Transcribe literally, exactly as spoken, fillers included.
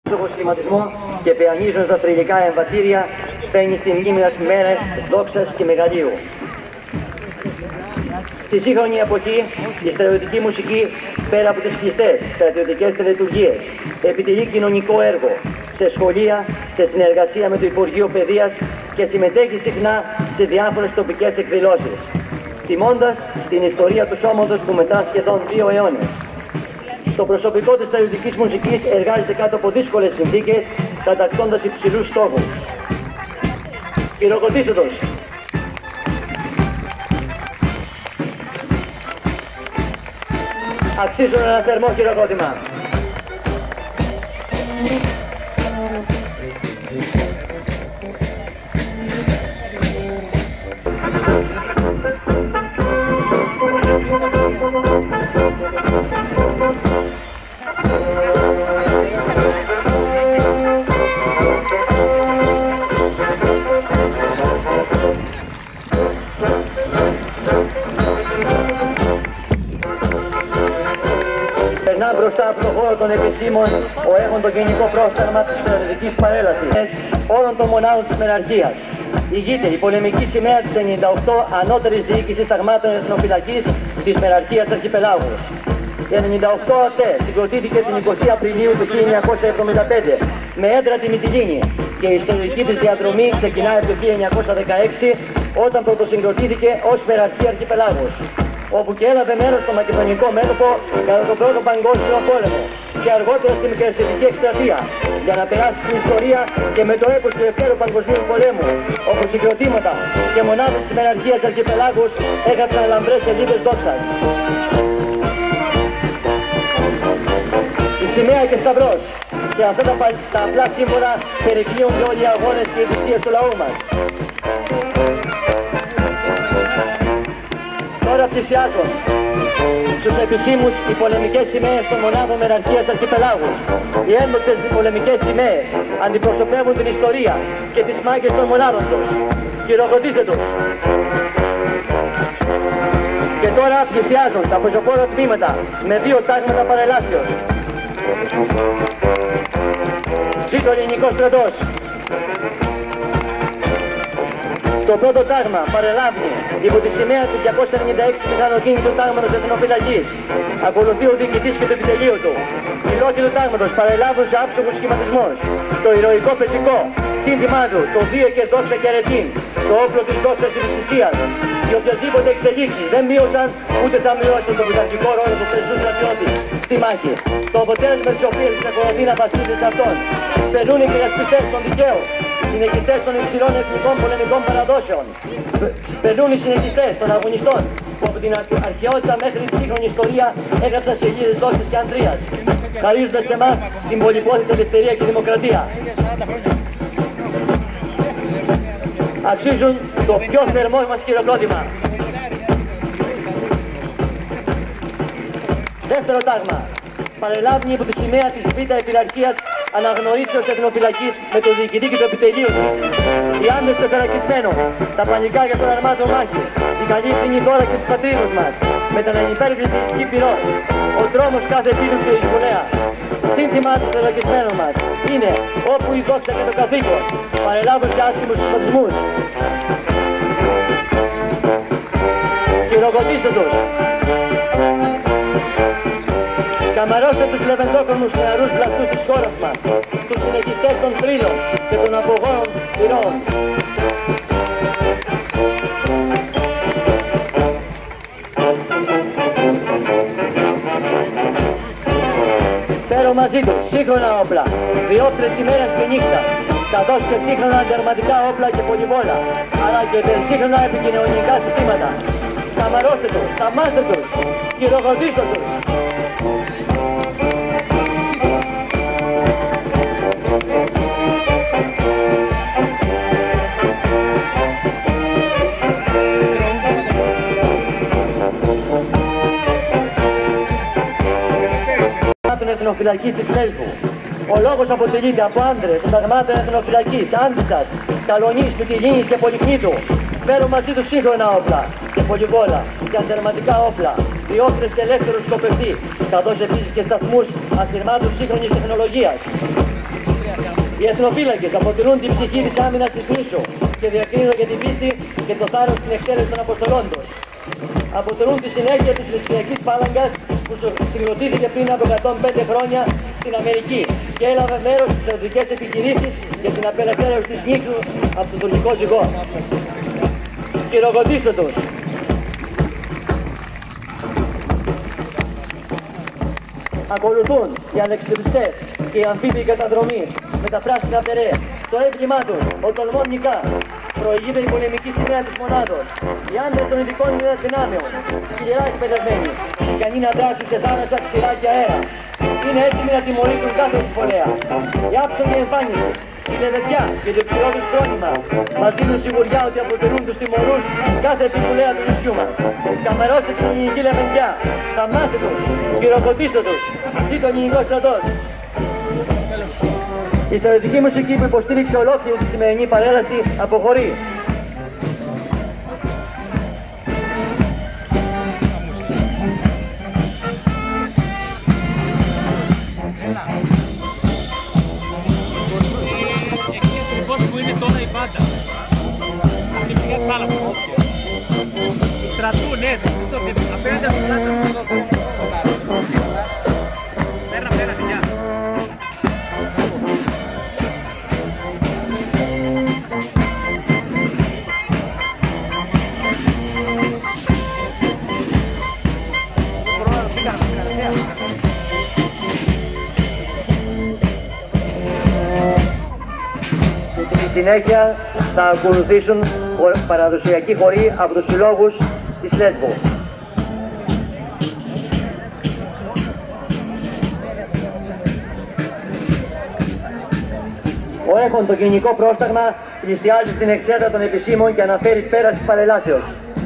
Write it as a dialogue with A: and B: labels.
A: Σχηματισμό και παιανίζουν στα θρυλικά εμβατήρια παίρνει στη μνήμη μιας μέρας δόξας και μεγαλείου. Στη σύγχρονη εποχή, η στρατιωτική μουσική, πέρα από τις κλειστές στρατιωτικές τελετουργίες, επιτελεί κοινωνικό έργο σε σχολεία, σε συνεργασία με το Υπουργείο Παιδείας και συμμετέχει συχνά σε διάφορες τοπικές εκδηλώσεις, τιμώντας την ιστορία του σώματος που μετά σχεδόν δύο αιώνες. Το προσωπικό της στρατιωτικής μουσικής εργάζεται κάτω από δύσκολες συνθήκες, κατακτώντας υψηλούς στόχους. Χειροκροτήστε τους! Αξίζουν ένα θερμό χειροκρότημα. Περνά μπροστά από τον χώρο των επισήμων ο έχον το γενικό πρόσταγμα της στρατιωτικής παρέλασης όλων των μονάδων της μεραρχίας. Ηγείται η πολεμική σημαία της ενενήντα οκτώ ανώτερης διοίκησης ταγμάτων εθνοφυλακής της μεραρχίας Αρχιπελάγους. Η ενενήντα οκτώ ΑΤΕ συγκροτήθηκε την εικοστή Απριλίου του χίλια εννιακόσια εβδομήντα πέντε με έδρα τη Μυτιλήνη και η ιστορική της διαδρομή ξεκινάει από το χίλια εννιακόσια δεκαέξι όταν πρωτοσυγκροτήθηκε ως μεραρχία Αρχιπελάγους, όπου και έλαβε μέρος στο μακεδονικό μέτωπο κατά τον Πρώτο Παγκόσμιο Πόλεμο και αργότερα στη Μικρασιατική Εκστρατεία, για να περάσει στην ιστορία και με το έπος του Δευτέρου Παγκοσμίου Πολέμου, όπου συγκροτήματα και μονάδες της μεραρχίας Αρχιπελάγους έγραψαν λαμπρές σελίδες δόξας. Η σημαία και σταυρός, σε αυτά τα, τα απλά σύμβολα περικλείονται όλοι οι αγώνες και οι θυσίες του λαού μας. Τώρα πλησιάζουν στους επισήμους οι πολεμικές σημαίες των μονάδων μεραρχίας Αρχιπελάγους. Οι ένδοξες πολεμικές σημαίες αντιπροσωπεύουν την ιστορία και τις μάχες των μονάδων τους. Χειροκροτήστε τους! Και τώρα πλησιάζουν τα πεζοπόρα τμήματα με δύο τάγματα παρελάσεως. Ζήτω ο ελληνικός στρατός! Το πρώτο τάγμα παρελάβει υπό τη σημαία του διακόσια ενενήντα έξι μηχανοκίνητου τάγματος εθνοφυλακής. Ακολουθεί ο διοικητής και το επιτελείο του. Οι λόγοι του τάγματος παρελάβουν σε άψογους σχηματισμούς. Το ηρωικό πεζικό, σύνθημά του, το βίο και δόξα και αρετήν, το όπλο της δόξας της θυσίας. Οι οποιασδήποτε εξελίξεις δεν μείωσαν ούτε θα μειώσουν τον πειθαρχικό ρόλο του πεζού στρατιώτη στη μάχη. Το αποτέλεσμα της οποίας εξακολουθεί να βασίζεται σε αυτόν. Περνούν οι υπερασπιστές των δικαίων, συνεχιστές των υψηλών εθνικών πολεμικών παραδόσεων. Περνούν οι συνεχιστές των αγωνιστών που από την αρχαιότητα μέχρι τη σύγχρονη ιστορία έγραψαν σελίδες δόξης και ανδρείας, χαρίζοντας σε εμάς την πολυπόθητη ελευθερία και δημοκρατία. Αξίζουν το πιο θερμό μας χειροκρότημα. Δεύτερο τάγμα. Παρελάβει υπό τη σημαία της Β' Επιλαρχίας αναγνωρίσεως εθνοφυλακής με το διοικητή και το επιτελείο του. Οι άντρες των θωρακισμένων, τα πανικάρια των αρμάτων μάχης, η καλή ευθυνή δώρα και της πατρίδος μας, με τον ανυπέρβλητη ισχύ πυρός, ο τρόμος κάθε φίλους και η σπουδαία. Σύνθημα των θωρακισμένων μας είναι όπου η δόξα και το καθήκον παρελάβουν σε άσχημους συσπατισμούς. Χειροκροτήστε τους! Καμαρώστε τους λεβεντόκρονους νεαρούς βλαστούς της χώρας μας, τους συνεχιστές των θρύλων και των απογόνων πυρών. Φέρω μαζί τους σύγχρονα όπλα, διόπτρες ημέρας και νύχτα, καθώς και σύγχρονα αντερματικά όπλα και πολυβόλα, αλλά και υπερσύγχρονα επικοινωνικά συστήματα. Καμαρώστε τους, θαυμάστε τους, χειροκροτήστε τους! Εθνοφυλακής της Λέσβου. Ο λόγος αποτελείται από άντρες συνταγμάτων εθνοφυλακής, Άντισσας, Καλονής, Μυτιλήνης και Πολυκνήτου. Φέρουν μαζί τους σύγχρονα όπλα. πολυβόλα, για τερματικά όπλα, διόχθρες ελεύθερους σκοπευτή, καθώς επίσης και σταθμούς ασυρμάτους σύγχρονης τεχνολογίας. Οι εθνοφύλακες αποτελούν την ψυχή της άμυνας της νήσου και διακρίνουν για την πίστη και το θάρρος στην εκτέλεση των αποστολών τους. Αποτελούν τη συνέχεια της Λεσβιακής Φάλαγγας που συγκροτήθηκε πριν από εκατόν πέντε χρόνια στην Αμερική και έλαβε μέρος στις στρατιωτικές επιχειρήσεις για την απελευθέρωση της νήσου από το τουρκικό ζυγό. Χειροκροτήστε τους! Ακολουθούν οι αλεξιπιστές και οι αμφίβοι καταδρομείς με τα πράσινα περέ. Το έμβλημά τους, ο τολμών νικά, προηγείται η πολεμική σημαία της μονάδος. Οι άντρες των ειδικών δυνάμεων, σκληρά εκπαιδευμένοι, ικανοί να δράσουν σε θάλασσα, ξηρά και αέρα. Είναι έτοιμοι να τιμωρήσουν κάθε επιφολέα. Η άψογη εμφάνιση, η λεβεδιά και το υψηλό τους φρόνημα μας δίνουν σιγουριά ότι αποτελούν τους τιμωρούς κάθε επιφολέα του νησιού μας. Καμερώστε την ελληνική λεβεδιά, θαυμάστε τους, χειροκροτήστε τους. Ζήτω ο ελληνικός στρατός. Η στρατιωτική μουσική που υποστήριξε ολόκληρη τη σημερινή παρέλαση αποχωρεί.
B: Εκεί ακριβώς που είναι τώρα η μπάντα. Αυτή η πηγαία θάλασσας. Η στρατού, ναι, απέναντι από την πλάτα. Πέρα, πέρα, παιδιά.
A: Στη συνέχεια θα ακολουθήσουν παραδοσιακοί χοροί από τους συλλόγους της Λέσβου. Ο έχων το γενικό πρόσταγμα πλησιάζει στην εξέδρα των επισήμων και αναφέρει πέρα της παρελάσεως.